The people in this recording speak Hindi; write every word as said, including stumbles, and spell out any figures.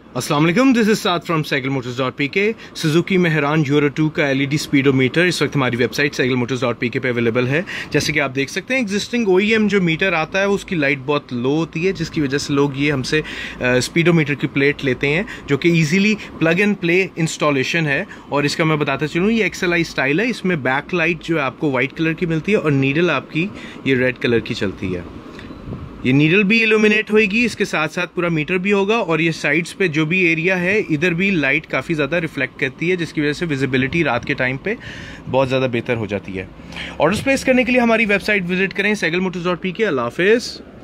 अस्सलाम वालेकुम, this is Saad from cycle motors dot P K. Suzuki Mehran euro two का एलईडी स्पीडोमीटर इस वक्त हमारी website cycle motors dot P K पे अवेलेबल है। जैसे कि आप देख सकते हैं, एग्जिस्टिंग ओईएम जो मीटर आता है उसकी लाइट बहुत लो होती है, जिसकी वजह से लोग ये हमसे स्पीडोमीटर की प्लेट लेते हैं, जो कि easily plug and play installation है। और इसका मैं बताता चलूँ, ये एक्सएलआई स्टाइल है। इसमें बैक लाइट जो है आपको व्हाइट कलर की मिलती है और नीडल आपकी ये रेड कलर की चलती है। ये नीडल भी इल्यूमिनेट होगी, इसके साथ साथ पूरा मीटर भी होगा। और ये साइड्स पे जो भी एरिया है, इधर भी लाइट काफ़ी ज़्यादा रिफ्लेक्ट करती है, जिसकी वजह से विजिबिलिटी रात के टाइम पे बहुत ज़्यादा बेहतर हो जाती है। ऑर्डर्स प्लेस करने के लिए हमारी वेबसाइट विजिट करें cycle motors dot P K. अल्लाह हाफिज़।